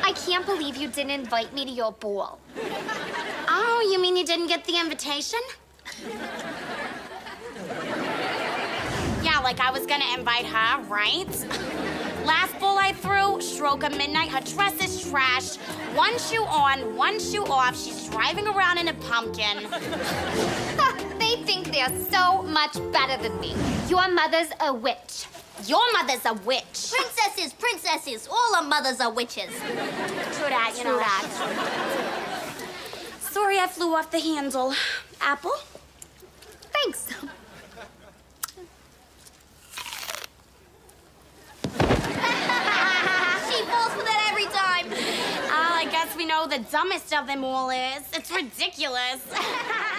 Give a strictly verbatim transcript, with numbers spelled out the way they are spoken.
I can't believe you didn't invite me to your ball. Oh, you mean you didn't get the invitation? Yeah, like I was gonna invite her, right? Last ball I threw, stroke of midnight, her dress is trash. One shoe on, one shoe off. She's driving around in a pumpkin. They think they're so much better than me. Your mother's a witch. Your mother's a witch. Princesses, princesses, all our mothers are witches. True that, you know that. Sorry I flew off the handle. Apple? Thanks. She falls for that every time. Oh, I guess we know the dumbest of them all is. It's ridiculous.